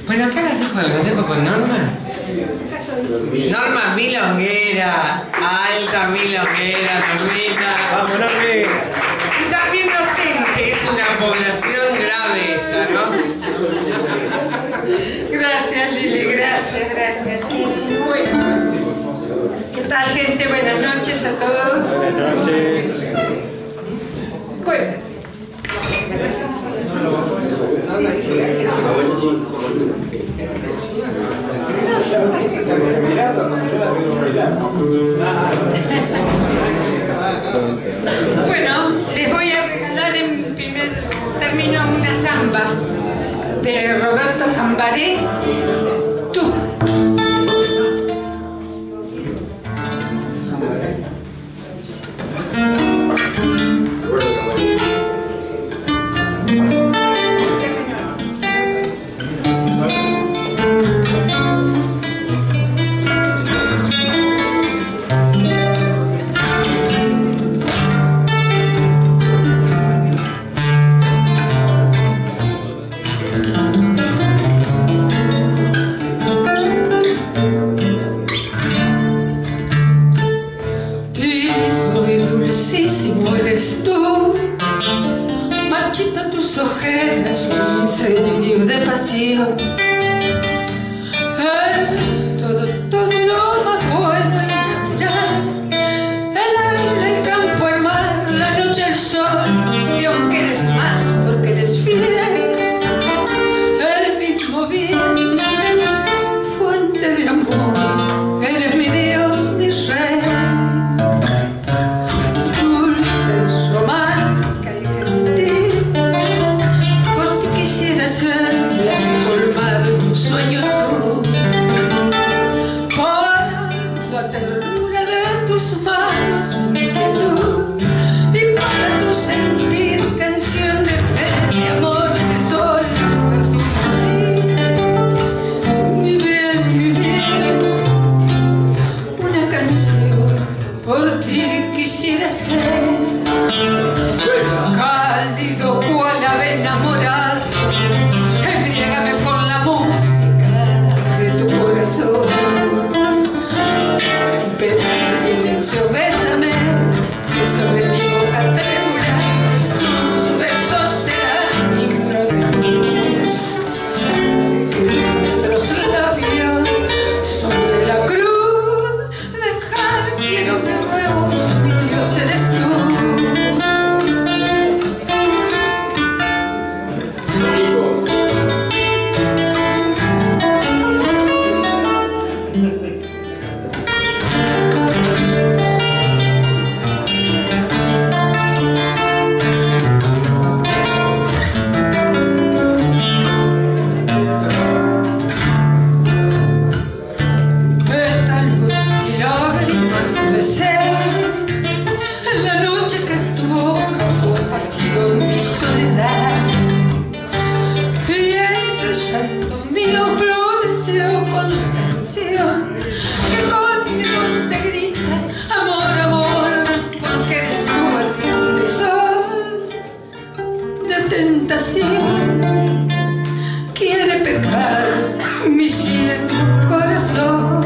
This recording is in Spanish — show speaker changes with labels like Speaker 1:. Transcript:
Speaker 1: Bueno, ¿qué las dejo? ¿Los dejo con Norma? Norma milonguera, alta milonguera, Normita.
Speaker 2: ¡Vamos, Normi!
Speaker 1: Y también docente, es una población grave esta, ¿no? Gracias, Lili, gracias. Bueno, ¿qué tal, gente? Buenas noches a todos.
Speaker 2: Buenas noches.
Speaker 1: Bueno. Bueno, les voy a regalar en primer término una samba de Roberto Cambaré, Tú. Eres tú, marchita tus ojeras, un incendio de pasión. Eres todo lo más bueno y natural, el aire, el campo, el mar, la noche, el sol. Y aunque eres más porque eres fiel, el mismo bien, fuente de amor, eres mi Dios, mi rey. Tus manos, mi quietud, y para tu sentir canción de fe, de amor, de sol, perfume, mi bien, una canción por ti quisiera ser, cálido cual ave enamorado, embriágame con la música de tu corazón. Bésame, que sobre mi boca trémula tus besos serán himno de luz, que nuestros labios sobre la cruz dejar quiero mi nuevo, mi Dios eres tú. Mi soledad, y ese llanto mío floreció con la canción que con mi voz te grita amor, amor, porque eres tú ardiente sol de tentación, quiere pecar mi ciego corazón.